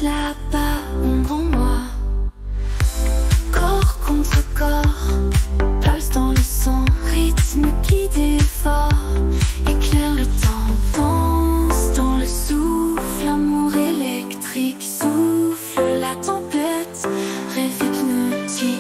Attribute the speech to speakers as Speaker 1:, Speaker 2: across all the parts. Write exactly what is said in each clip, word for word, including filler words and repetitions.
Speaker 1: là-bas, ombre en moi. Corps contre corps, pulse dans le sang, rythme qui dévore, éclaire le temps, danse dans le souffle, amour électrique, souffle la tempête, rêve hypnotique.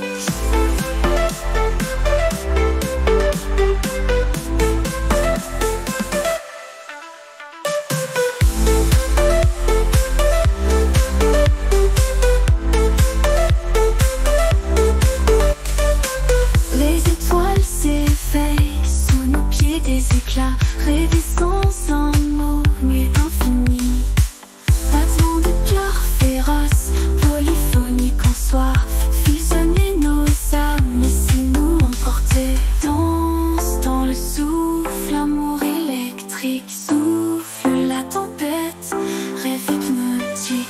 Speaker 1: Des éclats, rêver sans un mot, nuit infinie. Battement de cœur féroce, polyphonique en soi. Fusionner nos âmes, laissez-nous emporter. Danse dans le souffle, amour électrique, souffle la tempête, rêve hypnotique.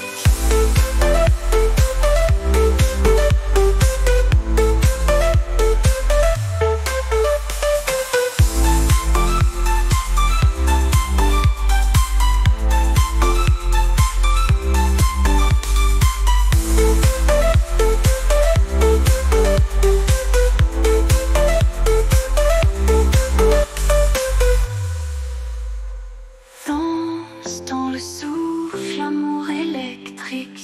Speaker 1: Dans le souffle, amour électrique.